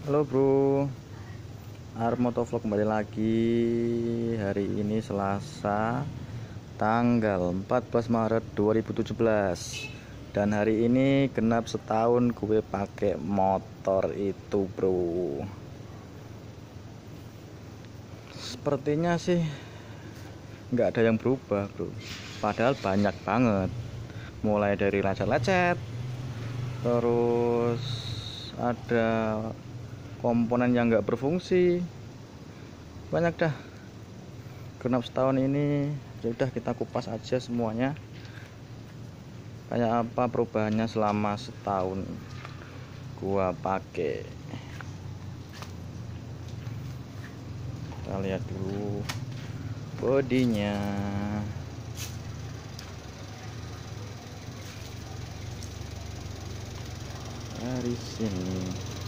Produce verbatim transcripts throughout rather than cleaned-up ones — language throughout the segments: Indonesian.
Halo bro, Armotovlog kembali lagi. Hari ini Selasa tanggal empat belas Maret dua ribu tujuh belas. Dan hari ini genap setahun gue pakai motor itu bro. Sepertinya sih nggak ada yang berubah bro, padahal banyak banget. Mulai dari lecet-lecet, terus ada komponen yang nggak berfungsi, banyak dah. Genap setahun ini ya udah kita kupas aja semuanya, kayak apa perubahannya selama setahun gua pakai. Kita lihat dulu bodinya. Dari sini,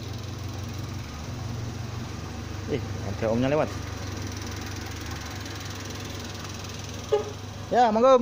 eh ada omnya lewat. Ya, monggo.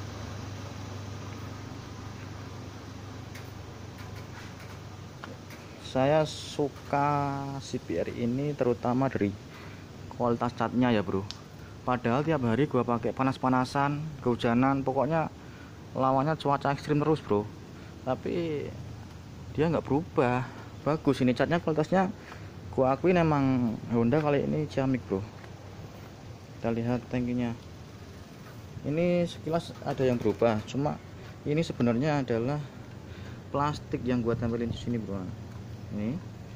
Saya suka C B R ini terutama dari kualitas catnya ya bro. Padahal tiap hari gua pakai panas-panasan, kehujanan, pokoknya lawannya cuaca ekstrim terus bro. Tapi dia nggak berubah, bagus ini catnya, kualitasnya gua akuin emang Honda kali ini ciamik bro. Kita lihat tangkinya, ini sekilas ada yang berubah, cuma ini sebenarnya adalah plastik yang gua tempelin di sini bro. Ini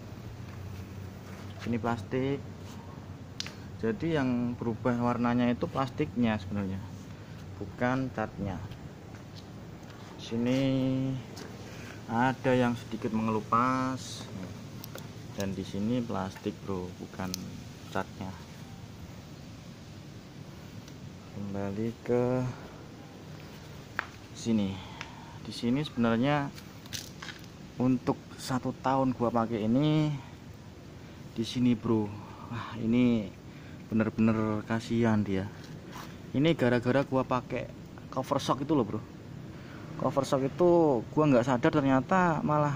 sini plastik, jadi yang berubah warnanya itu plastiknya sebenarnya, bukan catnya. Sini ada yang sedikit mengelupas, dan di sini plastik bro, bukan catnya. Kembali ke sini. Di sini sebenarnya untuk satu tahun gua pakai ini di sini bro. Wah, ini bener-bener kasihan dia. Ini gara-gara gua pakai cover shock itu loh bro. Cover shock itu gua nggak sadar ternyata malah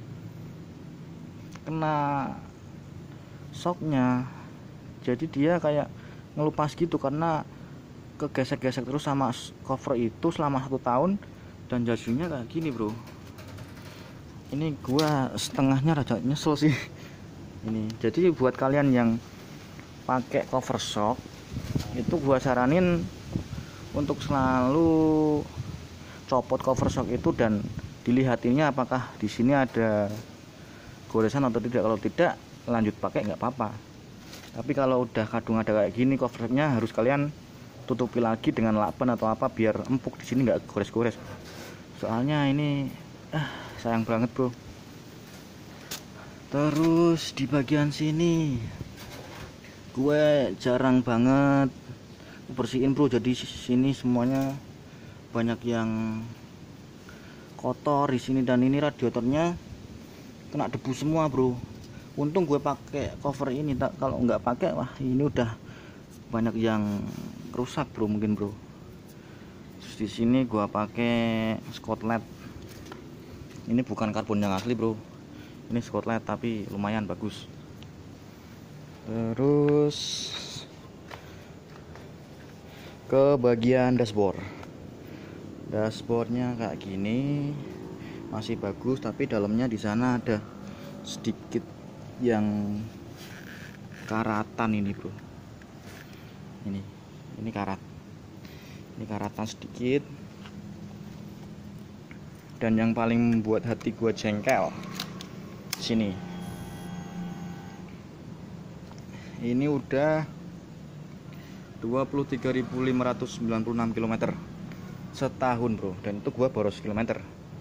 kena shocknya, jadi dia kayak ngelupas gitu karena kegesek-gesek terus sama cover itu selama satu tahun, dan jadinya kayak gini bro. Ini gua setengahnya rada nyesel sih ini. Jadi buat kalian yang pakai cover shock itu gua saranin untuk selalu copot cover shock itu dan dilihatinnya apakah di sini ada goresan atau tidak. Kalau tidak, lanjut pakai nggak apa-apa. Tapi kalau udah kadung ada kayak gini cover shocknya, harus kalian tutupi lagi dengan lakban atau apa biar empuk di sini, nggak gores-gores. Soalnya ini ah, sayang banget bro. Terus di bagian sini gue jarang banget bersihin bro, jadi sini semuanya banyak yang kotor di sini, dan ini radiatornya kena debu semua bro. Untung gue pakai cover ini, tak kalau nggak pakai wah ini udah banyak yang rusak bro mungkin bro. Terus di sini gue pakai Scotland. Ini bukan karbon yang asli bro, ini Scotland tapi lumayan bagus. Terus ke bagian dashboard. Dashboardnya kayak gini, masih bagus, tapi dalamnya di sana ada sedikit yang karatan ini bro. Ini, ini karat, ini karatan sedikit. Dan yang paling membuat hati gua jengkel sini, ini udah dua puluh tiga ribu lima ratus sembilan puluh enam kilometer setahun bro, dan itu gua boros kilometer.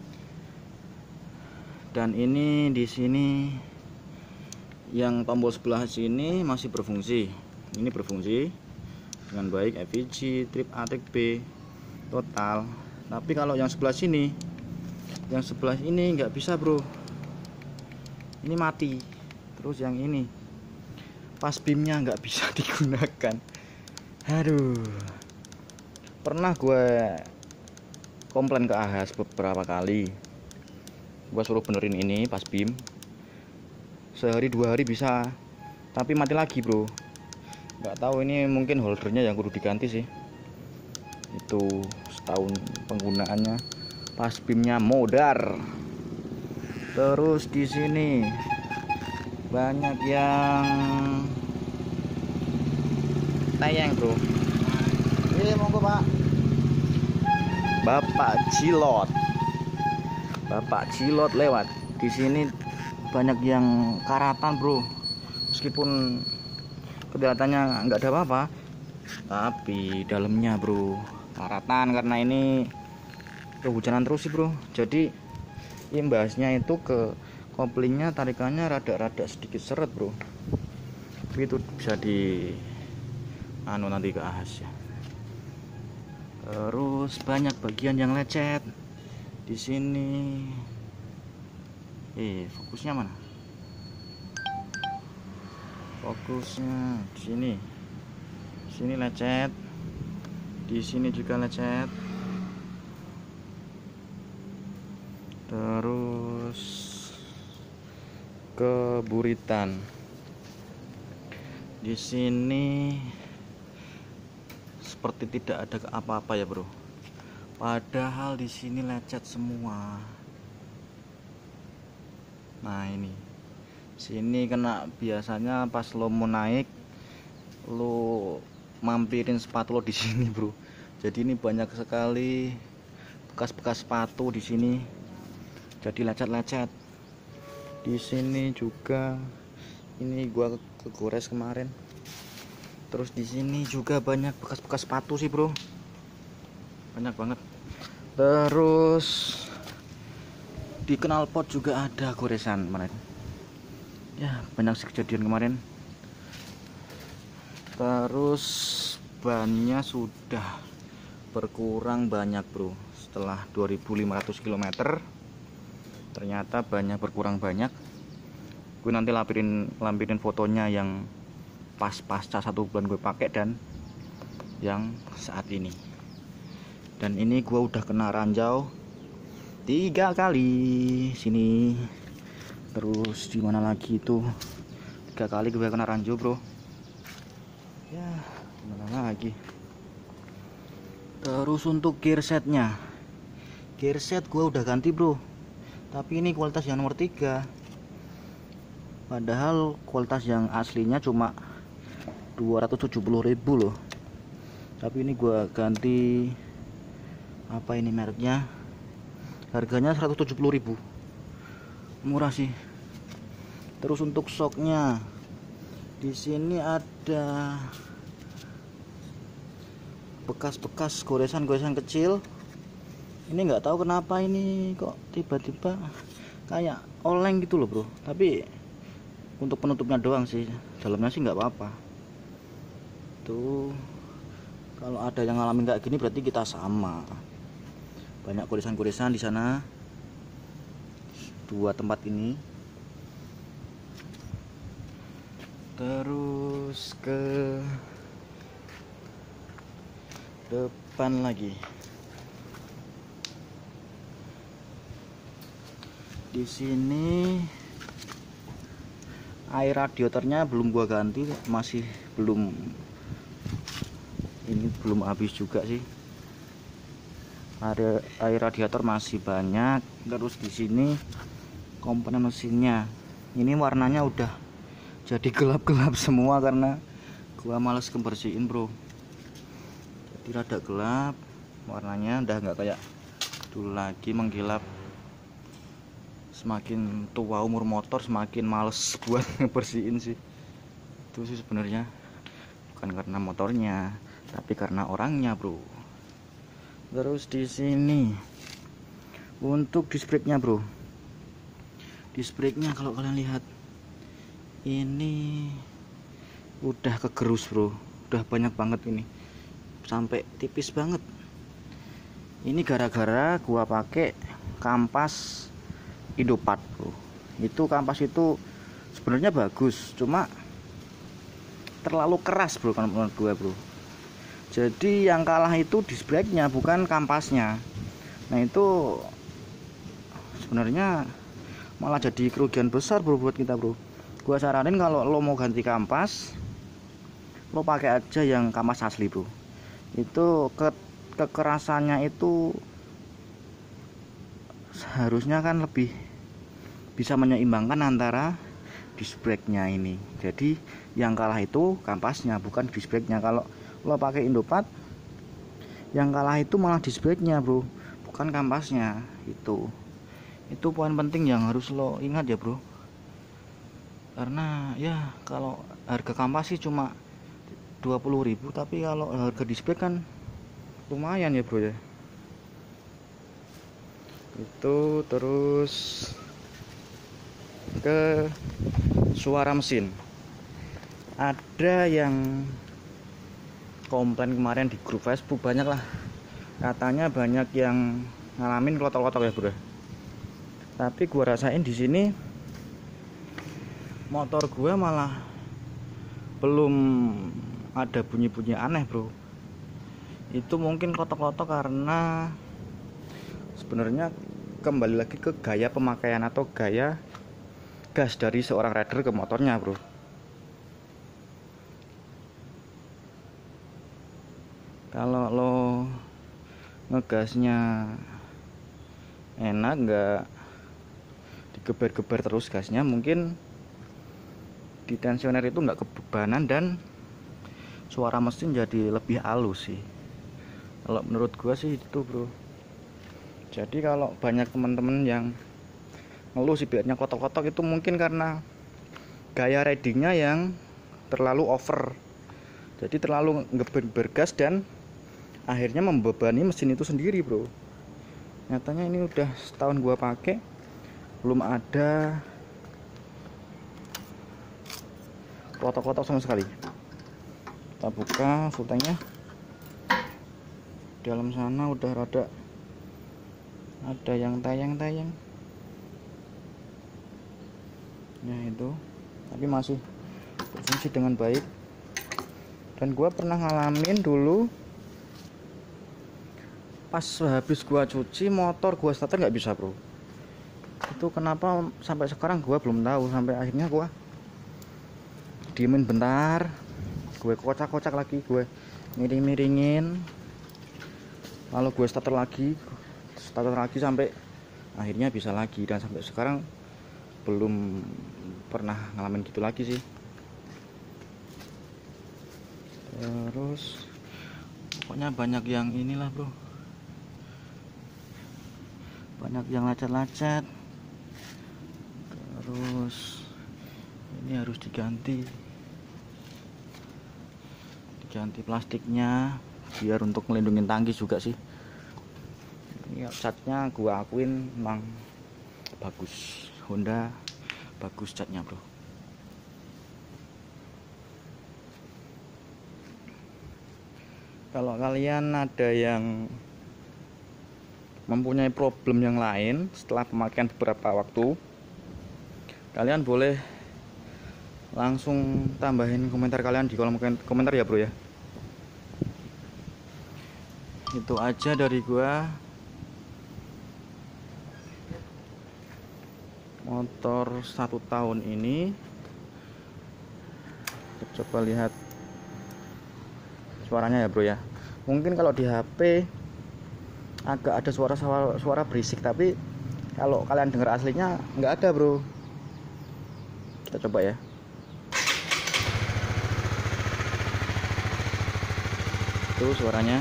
Dan ini di sini yang tombol sebelah sini masih berfungsi, ini berfungsi dengan baik, F V G, trip A, trip B, total. Tapi kalau yang sebelah sini, yang sebelah ini nggak bisa bro, ini mati. Terus yang ini pas beamnya nggak bisa digunakan. Aduh, pernah gue komplain ke Ahas beberapa kali, gue suruh benerin ini pas beam, sehari dua hari bisa, tapi mati lagi bro. Nggak tahu ini mungkin holdernya yang kudu diganti sih. Itu setahun penggunaannya, pas pimnya modar. Terus di sini banyak yang tayang bro. Ini monggo pak. Bapak Cilot, Bapak Cilot lewat. Di sini banyak yang karatan bro. Meskipun kelihatannya nggak ada apa-apa, tapi dalamnya bro karatan karena ini kehujanan terus sih bro. Jadi imbasnya itu ke koplingnya, tarikannya rada-rada sedikit seret bro. Tapi itu bisa di anu nanti ke ahas ya. Terus banyak bagian yang lecet di sini. Eh, fokusnya mana? Fokusnya di sini. Di sini lecet. Di sini juga lecet. Terus keburitan. Di sini seperti tidak ada apa-apa ya bro. Padahal di sini lecet semua. Nah ini, sini kena, biasanya pas lo mau naik, lo mampirin sepatu lo di sini bro. Jadi ini banyak sekali bekas-bekas sepatu di sini. Jadi lecet-lecet. Di sini juga, ini gua kegores kemarin. Terus di sini juga banyak bekas-bekas sepatu sih bro, banyak banget. Terus di knalpot juga ada goresan kemarin. Ya banyak sih kejadian kemarin. Terus bannya sudah berkurang banyak bro. Setelah dua ribu lima ratus kilometer ternyata banyak berkurang banyak. Gue nanti lampirin lampirin fotonya yang pas pasca satu bulan gue pakai dan yang saat ini. Dan ini gue udah kena ranjau tiga kali sini. Terus di mana lagi itu tiga kali gue kena ranjau bro. Ya gimana lagi. Terus untuk gear setnya, gear set gue udah ganti bro, tapi ini kualitas yang nomor tiga. Padahal kualitas yang aslinya cuma dua ratus tujuh puluh ribu loh. Tapi ini gua ganti, apa ini mereknya, harganya seratus tujuh puluh ribu, murah sih. Terus untuk shocknya, di sini ada bekas-bekas goresan-goresan kecil. Ini nggak tahu kenapa ini kok tiba-tiba kayak oleng gitu loh bro. Tapi untuk penutupnya doang sih, dalamnya sih nggak apa-apa. Tuh, kalau ada yang ngalamin kayak gini berarti kita sama. Banyak goresan-goresan di sana. Dua tempat ini. Terus ke depan lagi. Di sini air radiatornya belum gua ganti, masih belum, ini belum habis juga sih. Ada air radiator masih banyak. Terus di sini komponen mesinnya, ini warnanya udah jadi gelap-gelap semua karena gua males kebersihin bro. Jadi rada gelap warnanya, udah nggak kayak dulu lagi mengkilap. Semakin tua umur motor semakin males buat ngebersihin sih. Itu sih sebenarnya bukan karena motornya, tapi karena orangnya bro. Terus di sini untuk disc brake-nya bro, disc brake-nya kalau kalian lihat ini udah kegerus bro, udah banyak banget ini, sampai tipis banget. Ini gara-gara gua pakai kampas Indopart bro. Itu kampas itu sebenarnya bagus, cuma terlalu keras bro kalau menurut gue bro. Jadi yang kalah itu disc brake-nya, bukan kampasnya. Nah itu sebenarnya malah jadi kerugian besar bro buat kita bro. Gua saranin kalau lo mau ganti kampas, lo pakai aja yang kampas asli bro. Itu ke kekerasannya itu seharusnya kan lebih bisa menyeimbangkan antara disc brake-nya ini. Jadi yang kalah itu kampasnya, bukan disc brake-nya. Kalau lo pakai Indopart, yang kalah itu malah disc brake-nya bro, bukan kampasnya. Itu itu poin penting yang harus lo ingat ya bro. Karena ya kalau harga kampas sih cuma dua puluh ribu, tapi kalau harga disc brake kan lumayan ya bro ya. Itu terus ke suara mesin. Ada yang komplain kemarin di grup Facebook, banyak lah, katanya banyak yang ngalamin klotok-klotok ya bro. Tapi gua rasain di sini motor gua malah belum ada bunyi-bunyi aneh bro. Itu mungkin klotok-klotok karena sebenarnya kembali lagi ke gaya pemakaian atau gaya gas dari seorang rider ke motornya bro. Kalau lo ngegasnya enak, nggak digeber-geber terus gasnya, mungkin di tensioner itu nggak kebebanan dan suara mesin jadi lebih halus sih. Kalau menurut gua sih itu bro. Jadi kalau banyak teman-teman yang ngeluh sih biarnya kotok-kotok, itu mungkin karena gaya ridingnya yang terlalu over. Jadi terlalu ngeber gas dan akhirnya membebani mesin itu sendiri bro. Nyatanya ini udah setahun gua pakai, belum ada kotok-kotok sama sekali. Kita buka full tanknya. Dalam sana udah rada ada yang tayang-tayang. Nah itu, tapi masih berfungsi dengan baik. Dan gua pernah ngalamin dulu pas habis gua cuci motor, gua starter nggak bisa bro. Itu kenapa sampai sekarang gua belum tahu. Sampai akhirnya gua diemin bentar, gue kocak-kocak lagi, gue miring-miringin, lalu gue starter lagi starter lagi sampai akhirnya bisa lagi. Dan sampai sekarang belum pernah ngalamin gitu lagi sih. Terus pokoknya banyak yang inilah bro, banyak yang lecet-lecet. Terus ini harus diganti ganti plastiknya biar untuk melindungi tangki juga sih. Ini catnya gua akuin memang bagus, Honda bagus catnya bro. Kalau kalian ada yang mempunyai problem yang lain setelah pemakaian beberapa waktu, kalian boleh langsung tambahin komentar kalian di kolom komentar ya bro ya. Itu aja dari gua. Motor satu tahun ini, coba lihat suaranya ya bro ya. Mungkin kalau di H P agak ada suara suara, suara berisik, tapi kalau kalian dengar aslinya nggak ada bro. Kita coba ya. Itu suaranya.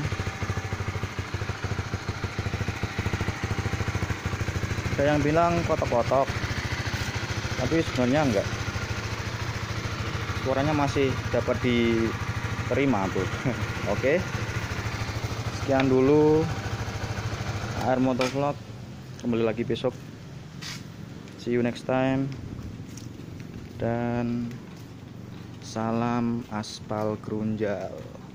Ada yang bilang kotok-kotok, tapi sebenarnya enggak. Suaranya masih dapat diterima bro. Oke, sekian dulu A R Motovlog, kembali lagi besok. See you next time, dan salam aspal grunjal.